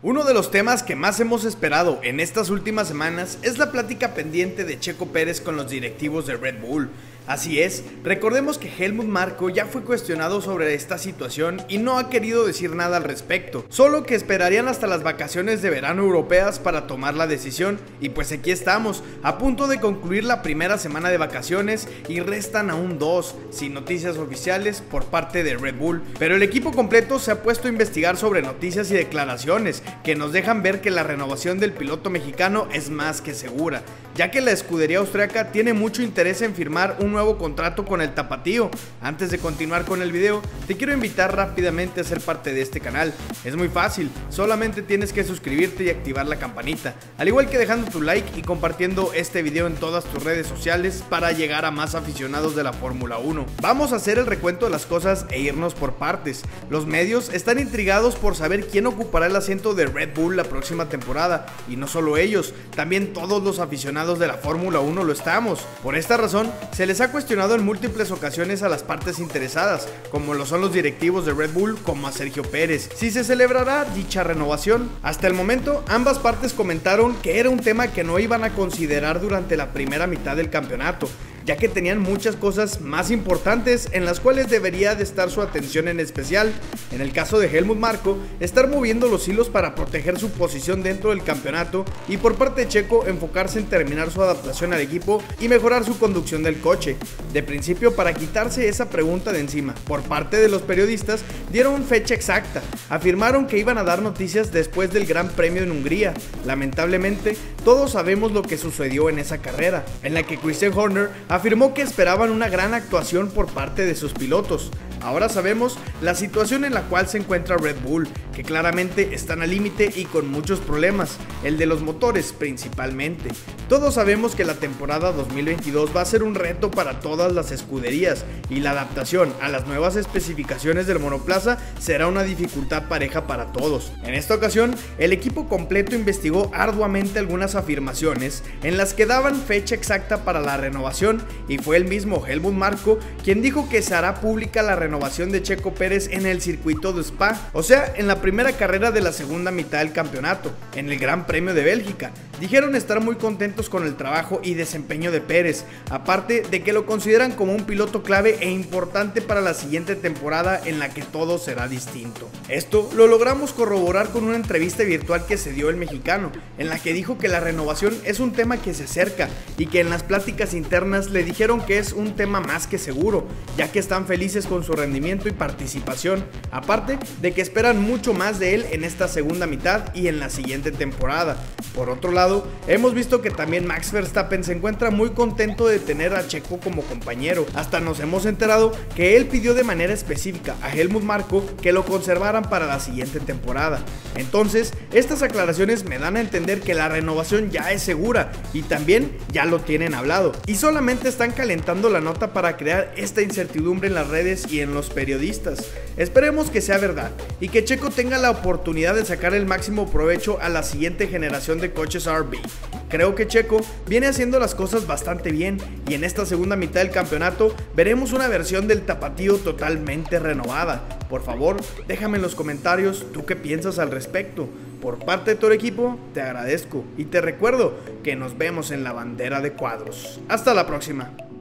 Uno de los temas que más hemos esperado en estas últimas semanas es la plática pendiente de Checo Pérez con los directivos de Red Bull. Así es, recordemos que Helmut Marko ya fue cuestionado sobre esta situación y no ha querido decir nada al respecto, solo que esperarían hasta las vacaciones de verano europeas para tomar la decisión, y pues aquí estamos, a punto de concluir la primera semana de vacaciones y restan aún dos, sin noticias oficiales por parte de Red Bull, pero el equipo completo se ha puesto a investigar sobre noticias y declaraciones que nos dejan ver que la renovación del piloto mexicano es más que segura, ya que la escudería austriaca tiene mucho interés en firmar un nuevo contrato con el tapatío. Antes de continuar con el video, te quiero invitar rápidamente a ser parte de este canal. Es muy fácil, solamente tienes que suscribirte y activar la campanita, al igual que dejando tu like y compartiendo este video en todas tus redes sociales para llegar a más aficionados de la Fórmula 1. Vamos a hacer el recuento de las cosas e irnos por partes. Los medios están intrigados por saber quién ocupará el asiento de Red Bull la próxima temporada, y no solo ellos, también todos los aficionados de la Fórmula 1 lo estamos. Por esta razón, se les ha cuestionado en múltiples ocasiones a las partes interesadas, como lo son los directivos de Red Bull, como a Sergio Pérez, si se celebrará dicha renovación. Hasta el momento, ambas partes comentaron que era un tema que no iban a considerar durante la primera mitad del campeonato, ya que tenían muchas cosas más importantes en las cuales debería de estar su atención en especial. En el caso de Helmut Marko, estar moviendo los hilos para proteger su posición dentro del campeonato, y por parte de Checo enfocarse en terminar su adaptación al equipo y mejorar su conducción del coche. De principio, para quitarse esa pregunta de encima, por parte de los periodistas dieron fecha exacta, afirmaron que iban a dar noticias después del Gran Premio en Hungría. Lamentablemente, todos sabemos lo que sucedió en esa carrera, en la que Christian Horner afirmó que esperaban una gran actuación por parte de sus pilotos. Ahora sabemos la situación en la cual se encuentra Red Bull, que claramente están al límite y con muchos problemas, el de los motores principalmente. Todos sabemos que la temporada 2022 va a ser un reto para todas las escuderías, y la adaptación a las nuevas especificaciones del monoplaza será una dificultad pareja para todos. En esta ocasión, el equipo completo investigó arduamente algunas afirmaciones en las que daban fecha exacta para la renovación, y fue el mismo Helmut Marko quien dijo que se hará pública la renovación de Checo Pérez en el circuito de Spa, o sea, en la primera carrera de la segunda mitad del campeonato, en el Gran Premio de Bélgica. Dijeron estar muy contentos con el trabajo y desempeño de Pérez, aparte de que lo consideran como un piloto clave e importante para la siguiente temporada en la que todo será distinto. Esto lo logramos corroborar con una entrevista virtual que se dio el mexicano, en la que dijo que la renovación es un tema que se acerca, y que en las pláticas internas le dijeron que es un tema más que seguro, ya que están felices con su rendimiento y participación, aparte de que esperan mucho más de él en esta segunda mitad y en la siguiente temporada. Por otro lado, hemos visto que también Max Verstappen se encuentra muy contento de tener a Checo como compañero. Hasta nos hemos enterado que él pidió de manera específica a Helmut Marko que lo conservaran para la siguiente temporada. Entonces, estas aclaraciones me dan a entender que la renovación ya es segura, y también ya lo tienen hablado, y solamente están calentando la nota para crear esta incertidumbre en las redes y en los periodistas. Esperemos que sea verdad y que Checo tenga la oportunidad de sacar el máximo provecho a la siguiente generación de coches RB. Creo que Checo viene haciendo las cosas bastante bien, y en esta segunda mitad del campeonato veremos una versión del tapatío totalmente renovada. Por favor, déjame en los comentarios tú qué piensas al respecto. Por parte de todo el equipo, te agradezco y te recuerdo que nos vemos en la bandera de cuadros. Hasta la próxima.